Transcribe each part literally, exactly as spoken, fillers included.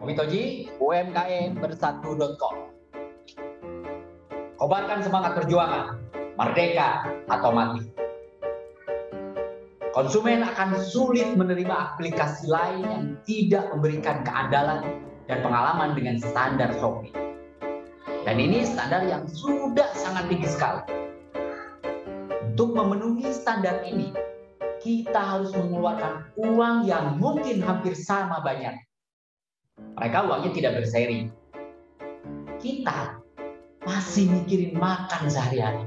Komitoji, U M K M bersatu titik com. Kobarkan semangat perjuangan, merdeka atau mati. Konsumen akan sulit menerima aplikasi lain yang tidak memberikan keandalan dan pengalaman dengan standar Shopee. Dan ini standar yang sudah sangat tinggi sekali. Untuk memenuhi standar ini, kita harus mengeluarkan uang yang mungkin hampir sama banyak. Mereka uangnya tidak berseri. Kita masih mikirin makan sehari-hari.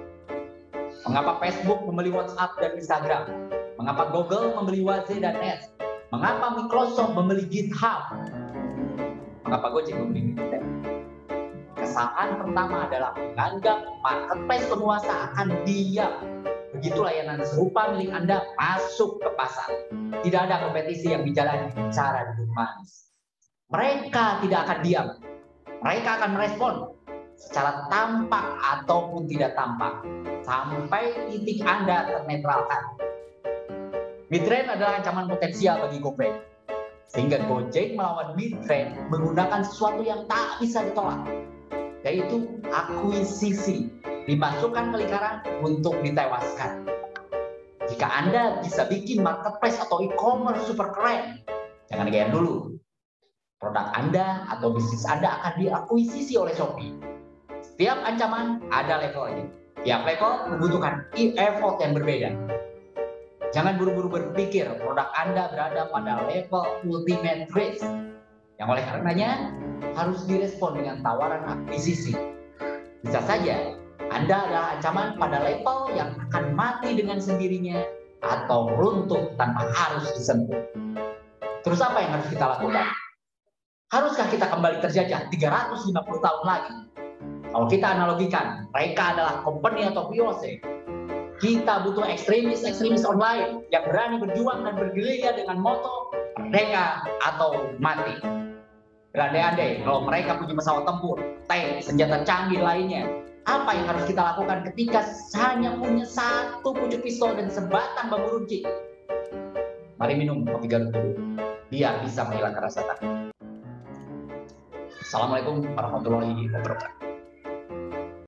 Mengapa Facebook membeli WhatsApp dan Instagram? Mengapa Google membeli Waze dan Nest? Mengapa Microsoft membeli GitHub? Mengapa Gojek membeli Grab? Kesalahan pertama adalah menganggap marketplace penguasa akan diam begitu layanan serupa milik Anda masuk ke pasar. Tidak ada kompetisi yang dijalani secara duduk manis. Mereka tidak akan diam. Mereka akan merespon secara tampak ataupun tidak tampak sampai titik Anda ternetralkan. Midtrend adalah ancaman potensial bagi GoPay, sehingga Gojek melawan Midtrend menggunakan sesuatu yang tak bisa ditolak, yaitu akuisisi, dimasukkan ke lingkaran untuk ditewaskan. Jika Anda bisa bikin marketplace atau e-commerce super keren, jangan digayar dulu. Produk Anda atau bisnis Anda akan diakuisisi oleh Shopee. Setiap ancaman ada levelnya. Tiap level membutuhkan effort yang berbeda. Jangan buru-buru berpikir produk Anda berada pada level ultimate risk, yang oleh karenanya harus direspon dengan tawaran akuisisi. Bisa saja Anda adalah ancaman pada level yang akan mati dengan sendirinya atau runtuh tanpa harus disentuh. Terus apa yang harus kita lakukan? Haruskah kita kembali terjajah tiga ratus lima puluh tahun lagi? Kalau kita analogikan, mereka adalah company atau P O C. Kita butuh ekstremis-ekstremis online yang berani berjuang dan bergerilya dengan moto merdeka atau mati. Berandai-andai kalau mereka punya pesawat tempur, tank, senjata canggih lainnya, apa yang harus kita lakukan ketika hanya punya satu pucuk pistol dan sebatang bambu runcing? Mari minum kopi Garut dulu, biar bisa menghilangkan rasa takut. Assalamualaikum warahmatullahi wabarakatuh.